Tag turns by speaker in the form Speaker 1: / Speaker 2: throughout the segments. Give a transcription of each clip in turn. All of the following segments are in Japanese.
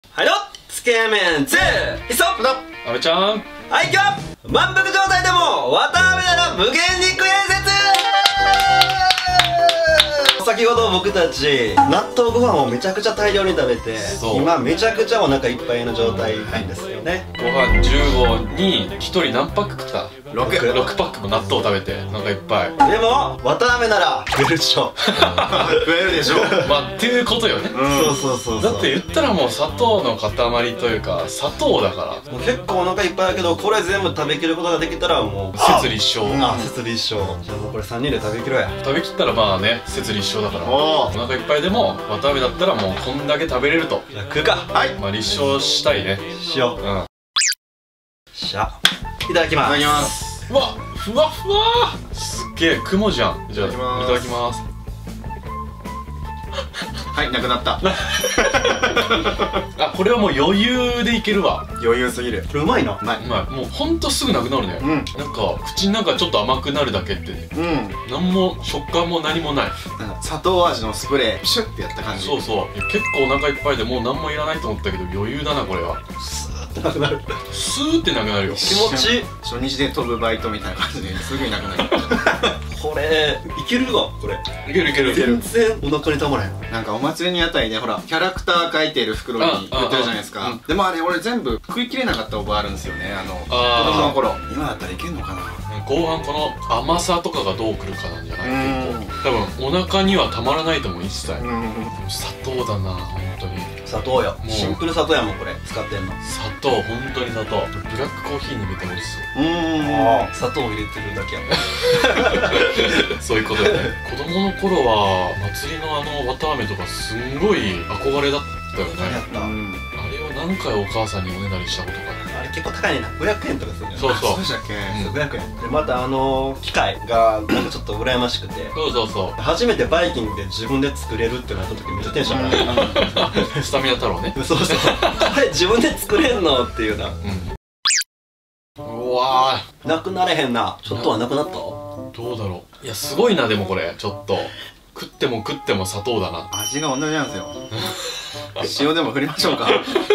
Speaker 1: はいよ、つけ麺2ヒソップの
Speaker 2: 阿部ちゃん、
Speaker 1: はい、今日は満腹状態でもわたあめなら無限肉演説。先ほど僕たち納豆ご飯をめちゃくちゃ大量に食べて、今めちゃくちゃお腹いっぱいの状態なんですよね。
Speaker 2: ご飯15に1人何パック食った？ 6パックも納豆食べてお腹いっぱい。
Speaker 1: でもわたあめなら食えるでしょ。
Speaker 3: 食えるでしょ。
Speaker 2: まあっていうことよね。
Speaker 1: そう
Speaker 2: だって言ったらもう砂糖の塊というか砂糖だから、
Speaker 1: もう結構お腹いっぱいだけど、これ全部食べきることができたらもう
Speaker 2: 摂理一生。
Speaker 1: 摂理一生。じゃあもうこれ3人で食べきろうや。
Speaker 2: 食べきったらまあね、摂理一生だから、お腹いっぱいでもわたあめだったらもうこんだけ食べれると。
Speaker 1: じゃあ食うか。はい、
Speaker 2: まあ立証したいね。
Speaker 1: しよう。しゃいただきます。
Speaker 3: いただきます。
Speaker 2: うわ、ふわふわー、すっげえ雲じゃん。じゃあいただきます。
Speaker 3: はい、なくなった。
Speaker 2: あ、これはもう余裕でいけるわ。
Speaker 3: 余裕すぎる。
Speaker 1: これうまいな。
Speaker 3: うまい。
Speaker 2: もうほんとすぐなくなるね。なんか口の中ちょっと甘くなるだけってね。なんも食感も何もない。
Speaker 3: なんか砂糖味のスプレーシュッてやった感じ。
Speaker 2: そうそう。結構お腹いっぱいでもう何もいらないと思ったけど余裕だなこれは。
Speaker 1: スーってなくなる。
Speaker 2: スーってなくなるよ。
Speaker 1: 気持ちいい。
Speaker 3: 初日で飛ぶバイトみたいな感じですぐになくなる。
Speaker 1: これいけるわ。これ
Speaker 2: いけるいける。
Speaker 1: 全然お腹にたまらへん。
Speaker 3: なんかお祭りにあたりでほらキャラクター描いてる袋に売ってるじゃないですか。でもあれ俺全部食い切れなかった覚えあるんですよね。子供の頃。今だったらいけんのかな。
Speaker 2: 後半この甘さとかがどうくるかなんじゃない？結構多分お腹にはたまらないと思う一切。砂糖だな本当に。
Speaker 1: 砂糖よ。シンプル砂糖やもんこれ使ってんの。
Speaker 2: 砂糖、本当に砂糖。ブラックコーヒーに入れても美味しそう。
Speaker 1: 砂糖を入れてるだけやもん。
Speaker 2: そういうことよね。子供の頃は祭りのわたあめとかすんごい憧れだったよね。
Speaker 1: やった。
Speaker 2: あれを何回お母さんにおねだりしたことか。
Speaker 1: あれ結構高いねんな。500円とかするんだよ。
Speaker 2: そうそう。
Speaker 3: そうでしたっけ。
Speaker 1: 500円でまた機械がなんかちょっと羨ましくて、
Speaker 2: そう
Speaker 1: 初めてバイキングで自分で作れるってなった時めっちゃテンション上がった。
Speaker 2: スタミナ太郎ね。
Speaker 1: そうそう。あれ自分で作れんのっていうな。
Speaker 2: うわ
Speaker 1: ーなくなれへんな。ちょっとはなくなった？
Speaker 2: どうだろう。いやすごいな。でもこれちょっと食っても砂糖だな。
Speaker 3: 味が同じなんですよ。塩でも振りましょうか。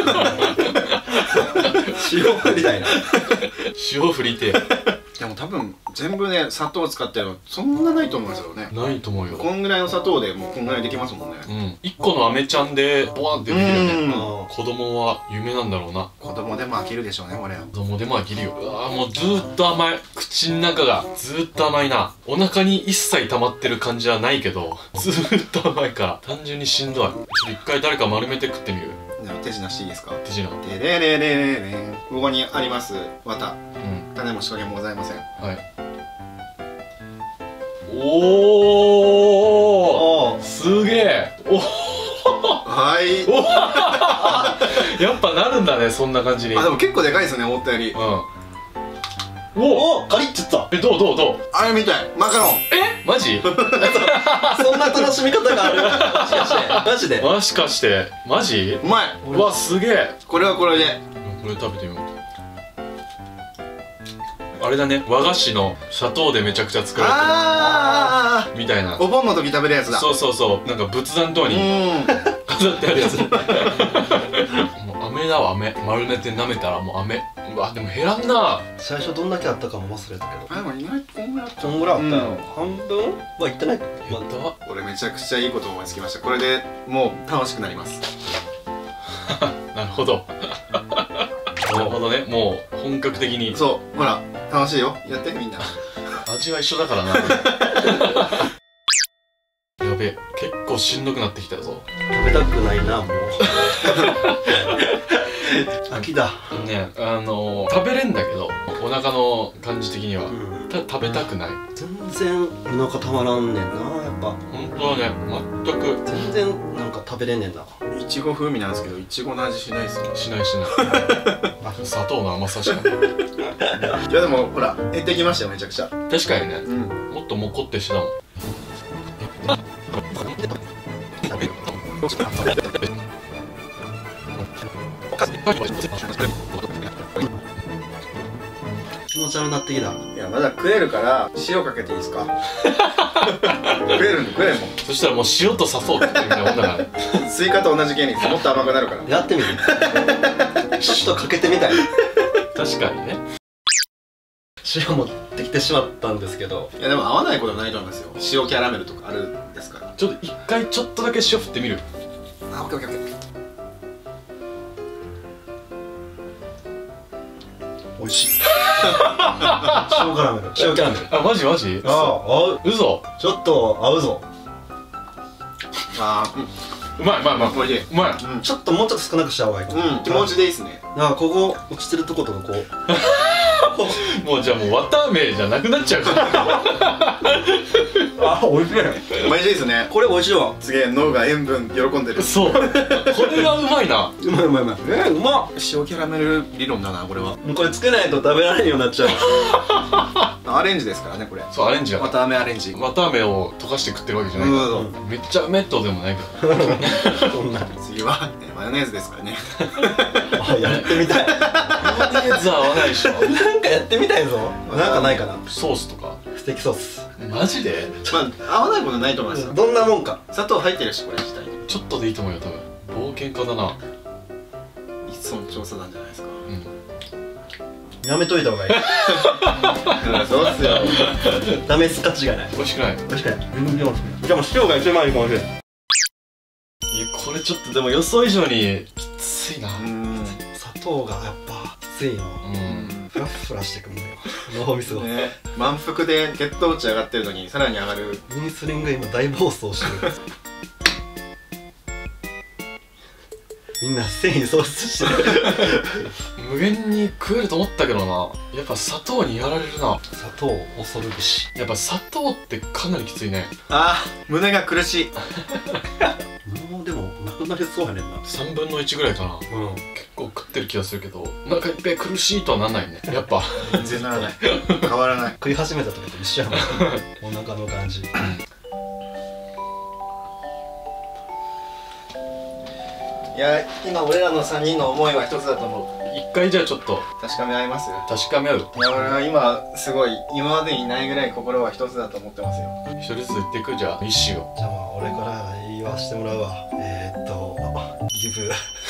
Speaker 1: 塩振りたいな。
Speaker 2: 塩振りて。
Speaker 3: でも多分全部ね砂糖使ってるのそんなないと思うんですよね。
Speaker 2: ないと思うよ。
Speaker 3: こんぐらいの砂糖でもうこんぐらいできますもんね。
Speaker 2: 1個の飴ちゃんでボワンってできるよね。子供は夢なんだろうな。
Speaker 3: 子供でも飽きるでしょうねこれ。
Speaker 2: 子供でも飽きるよ。うわーもうずーっと甘い。口の中がずーっと甘いな。お腹に一切溜まってる感じはないけどずーっと甘いから単純にしんどい。ちょっと一回誰か丸めて食ってみる？
Speaker 3: じゃあ手品していいですか？手
Speaker 2: 品。
Speaker 3: でれれれれれん。ここにあります綿。種も仕掛けもございません。
Speaker 2: はい。おお、すげえ。お
Speaker 3: はい。
Speaker 2: やっぱなるんだね、そんな感じに。
Speaker 3: あ、でも結構でかいですね、思ったより。
Speaker 1: おお、カリッちゃった。
Speaker 2: どう
Speaker 3: あれみたい、マカロン。
Speaker 2: マジ？
Speaker 1: そんな楽しみ方がある？もしかしてマジで？
Speaker 2: もしかしてマジ？
Speaker 3: うまい。
Speaker 2: うわ、すげえ。
Speaker 3: これはこれで
Speaker 2: これ食べてみよう。あれだね、和菓子の砂糖でめちゃくちゃ作られてるみたいな。
Speaker 3: お盆の時食べるやつだ。
Speaker 2: そうなんか仏壇とに飾ってあるやつ。もう飴だわ、飴。丸めて舐めたらもう飴。うわ、でも減らんな。
Speaker 1: 最初どんだけあったかも忘れたけど。
Speaker 3: でも意外とこんぐらいあった。
Speaker 1: こんぐらいあったよ。半分はいってない。
Speaker 2: やったわ。
Speaker 3: 俺めちゃくちゃいいこと思いつきました。これでもう楽しくなります。
Speaker 2: なるほど。なるほどね、もう本格的に。
Speaker 3: そう、ほら楽しいよ。やってみんな。
Speaker 2: 味は一緒だからな。やべえ、結構しんどくなってきたぞ。
Speaker 1: 食べたくないな、もう。秋だ
Speaker 2: ね。食べれんだけどお腹の感じ的には、食べたくない。
Speaker 1: 全然お腹たまらんねんな、やっぱ。
Speaker 2: 本当はね、全く
Speaker 1: 全然なんか食べれんねんな。
Speaker 3: いちご風味なんですけど、いちごの味しないですね。
Speaker 2: しない砂糖の甘さしかない。
Speaker 3: いやでもほら減ってきましたよ、めちゃくちゃ。
Speaker 2: 確かにね、もっともこってしてたもん。
Speaker 1: 気持ち悪くなってきた。
Speaker 3: いや、 まだ食えるから塩かけていいですか？食えるもん。
Speaker 2: そしたらもう塩と砂糖ってみたいなもんだからね。
Speaker 3: スイカと同じ原理です。もっと甘くなるから。
Speaker 1: やってみるちょっとかけてみたい。
Speaker 2: 確かにね。
Speaker 1: 塩持ってきてしまったんですけど、
Speaker 3: いやでも合わないことはないと思いますよ。塩キャラメルとかあるんですから。
Speaker 2: ちょっと一回ちょっとだけ塩振ってみる。
Speaker 3: あ、オッケーオッケーオッケー。
Speaker 1: 美味しい。塩キャラメル。塩キャラメル。
Speaker 2: あ、マジマジ？
Speaker 1: ああ、合う。
Speaker 2: 嘘。
Speaker 1: ちょっと合うぞ。
Speaker 3: ああ、
Speaker 2: うまい。
Speaker 3: 美味しい。
Speaker 2: うまい。
Speaker 1: ちょっともうちょっと少なくした方がいい。
Speaker 3: 気持ちでいいっすね。
Speaker 1: なんかここ落ちてるとことかこう。
Speaker 2: もうじゃあもう綿あめじゃなくなっちゃうから。
Speaker 1: あ、美味しい。
Speaker 3: 美味しいですね。
Speaker 1: これ美味しいわ。
Speaker 3: すげえ脳が塩分喜んでる。
Speaker 2: そう。これはうまいな。
Speaker 1: うまいうまっ。
Speaker 3: 塩キャラメル理論だなこれは。
Speaker 1: これつけないと食べられんようになっちゃう。
Speaker 3: アレンジですからねこれ。
Speaker 2: そう、アレンジや。
Speaker 3: 綿あめアレンジ。
Speaker 2: 綿あめを溶かして食ってるわけじゃないから。めっちゃうめっとでもないけど。
Speaker 1: そんな。
Speaker 3: 次はマヨネーズですからね。
Speaker 1: あ、やってみたい。
Speaker 2: マヨネーズは合わないでしょ。
Speaker 1: なんかやってみたいぞ。なんかないかな。
Speaker 2: ソースとか。
Speaker 1: ステーキソース。
Speaker 2: マジで？
Speaker 3: まあ合わないことないと思いますよ。
Speaker 1: どんなもんか。
Speaker 3: 砂糖入ってるしこれ自体に。
Speaker 2: ちょっとでいいと思うよ多分。冒険家だな。
Speaker 3: 一村調査なんじゃないですか。
Speaker 1: やめといた方がいい。
Speaker 3: そうっすよ。
Speaker 1: 試す価値がない。
Speaker 2: 美味しくない？
Speaker 1: 確かに。じゃあもう塩が一番いいかもしれない。
Speaker 2: いや、これちょっとでも予想以上にきついな。
Speaker 1: 砂糖がやっぱきついの。フラフラしてくるのよ。脳みそが。
Speaker 3: ね、満腹で血糖値上がってるのにさらに上がる。
Speaker 1: インスリンが今大暴走してる。みんな繊維喪失してる。
Speaker 2: 無限に食えると思ったけどな。やっぱ砂糖にやられるな。
Speaker 1: 砂糖恐るべし。
Speaker 2: やっぱ砂糖ってかなりきついね。
Speaker 3: あー、胸が苦しい。
Speaker 1: もうでもなくなりそうやねんな。
Speaker 2: 3分の1ぐらいかな。結構食ってる気がするけど、なんかいっぺん苦しいとはなんないね。やっぱ
Speaker 3: 全然ならない。変わらない。
Speaker 1: 食い始めた時と一緒やもん。お腹の感じ。
Speaker 3: いや、今俺らの3人の思いは一つだと思う。
Speaker 2: 一回じゃあちょっと
Speaker 3: 確かめ合います？
Speaker 2: 確かめ合う。
Speaker 3: いや、俺は今すごい今までにないぐらい心は一つだと思ってますよ。
Speaker 2: 一人ずつ言っていく。じゃあ一首を。
Speaker 1: じゃあまあ俺から言わしてもらうわ。ギブ。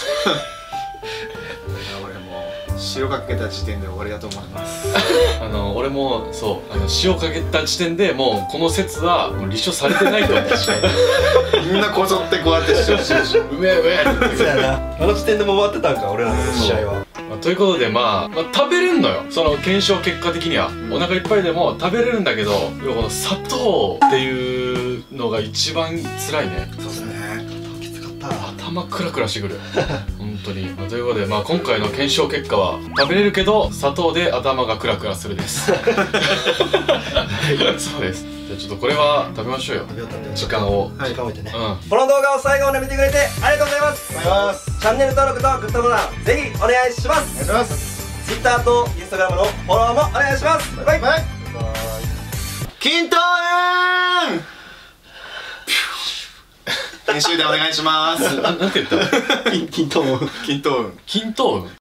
Speaker 3: 俺も塩かけた時点で終わりだと思います。
Speaker 2: 俺もそう塩かけた時点でもうこの説はもう立証されてないと思う。確かに
Speaker 3: みんなこぞってこうやって主張してる。
Speaker 2: うめえうめえって
Speaker 1: そうやな。あの時点でもう終わってたんか俺らの試合は。
Speaker 2: ということでまあ食べれるのよ。その検証結果的にはお腹いっぱいでも食べれるんだけど、要はこの砂糖っていうのが一番辛いね。
Speaker 3: そうですね。
Speaker 1: きつかった。
Speaker 2: 頭クラクラしてくる。本当に。ということでまあ今回の検証結果は食べれるけど砂糖で頭がクラクラするです。そうです。じゃあちょっとこれは食べましょうよ。時間を。
Speaker 1: 時間置いてね。
Speaker 2: うん。
Speaker 1: この動画を最後まで見てくれてありがとうございます。チャンネル登録とグッドボタンぜひお願いします。
Speaker 3: お願いします。
Speaker 1: Twitter と Instagram のフォローもお願いします。バイバイ。
Speaker 3: 均等運編集でお願いします。
Speaker 2: なんて言ったの？
Speaker 1: 均等運。
Speaker 3: 均等運。
Speaker 2: 均等運。